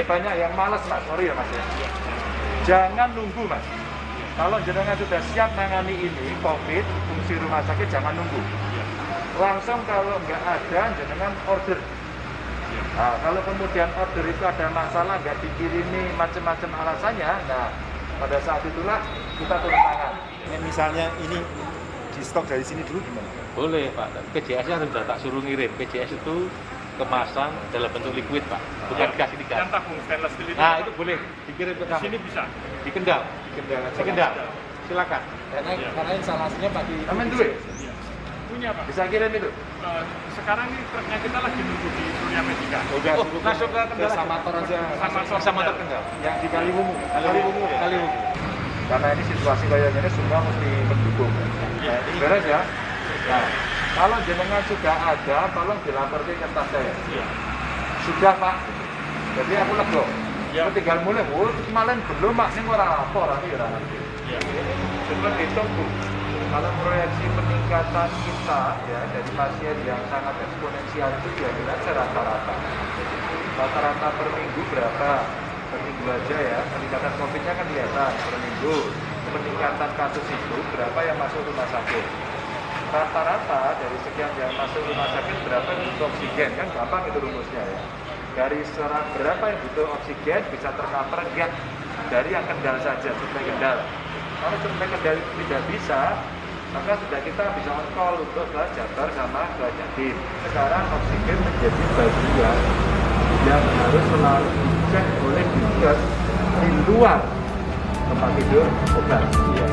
banyak yang malas mas, sorry ya mas ya. Jangan nunggu mas. Kalau jenengan sudah siap nangani ini, COVID, fungsi rumah sakit jangan nunggu. Langsung kalau nggak ada, jenengan order. Nah, kalau kemudian order itu ada masalah, nggak dikirimi macam-macam alasannya, nah pada saat itulah kita turun tangan. Misalnya ini di stok dari sini dulu gimana? Boleh Pak, PJS-nya sudah tak suruh ngirim. PJS itu kemasan dalam bentuk liquid Pak, bukan gas ini gas. Yang tabung stainless steel itu. Nah itu boleh dikirim ke Di sini bisa. Di Kendal. Di Kendal. Silakan. Karena instalasinya pakai Amin duit. Punya Pak. Bisa kirim itu. Sekarang ini truknya kita lagi nunggu di Surya Medica. udah Masuk ke Kendal. sama motor aja. Sama Kendal. Yang di Kaliwungu. Kaliwungu. Karena ini situasi kayak gini semua mesti mendukung. Nah, ini beres ya. Nah, kalau jenengan sudah ada, tolong dilaporkan ke staf saya. Sudah Pak. Jadi aku lego. Aku tinggal mulai. Kemarin belum Pak, ini orang lapor nanti ya. Coba hitung Bu. Kalau proyeksi peningkatan kita ya dari pasien yang sangat eksponensial itu dia aja rata-rata. Rata-rata per minggu berapa? Per minggu aja ya. Peningkatan COVID-nya kan kelihatan per minggu. Peningkatan kasus itu berapa yang masuk rumah sakit? Rata-rata dari sekian yang masuk rumah sakit berapa yang butuh oksigen, kan gampang itu rumusnya ya. Dari berapa yang butuh oksigen bisa tercover enggak dari yang Kendal saja, Survei Kendal. Kalau Survei Kendal tidak bisa, maka sudah kita bisa on call untuk ke Jabar sama ke Jatim. Sekarang oksigen menjadi bagian yang harus selalu dicek oleh dinkes di luar tempat tidur obat.